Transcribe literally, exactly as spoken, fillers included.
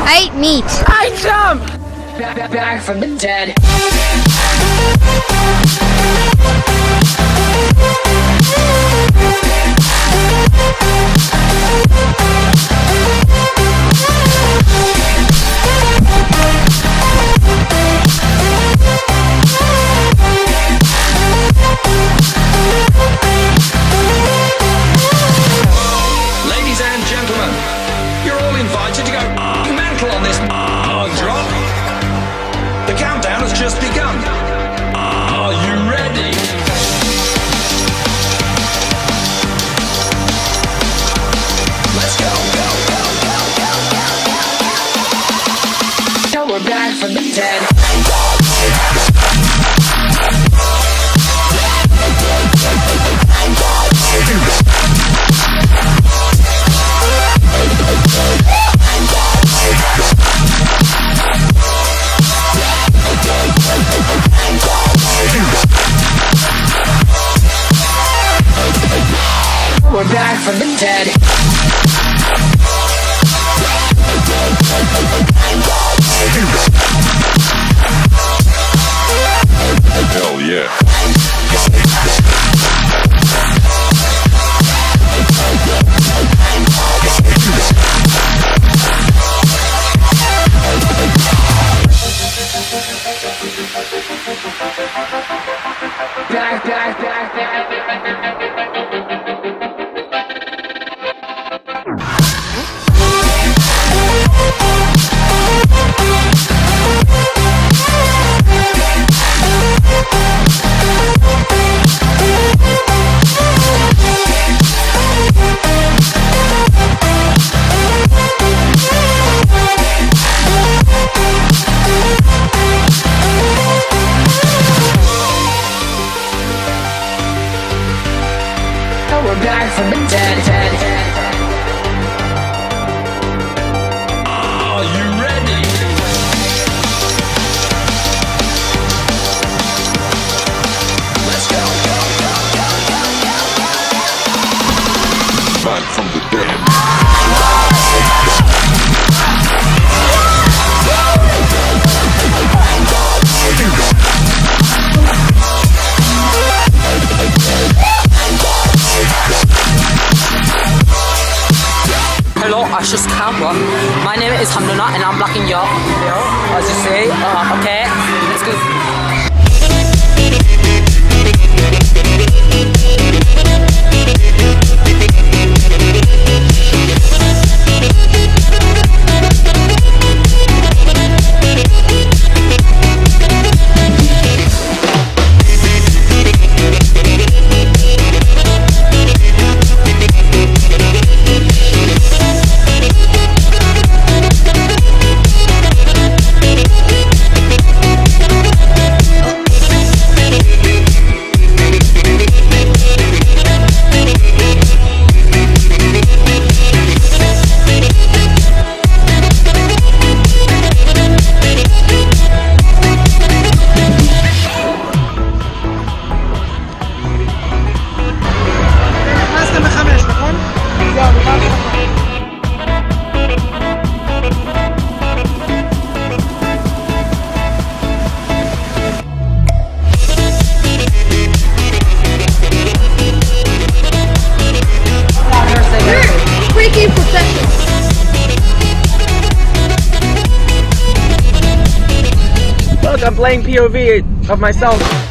I eat meat. I jump! Back, back from the dead. Ladies and gentlemen, you're all invited to go mental on this drop. The countdown has just begun. Are you ready? Let's go, go, go, go, go, go. Now we're back from the dead. We're back from the dead. Hell yeah. Back, back, back, back, back. We're back from the dead, dead, dead. Are you ready? Let's go, go, go, go, go, go, go. Back from the dead. Hello, Ashes camera. My name is Hamduna and I'm blocking your video. As you see, uh, okay, let's go. Look, I'm playing P O V of myself.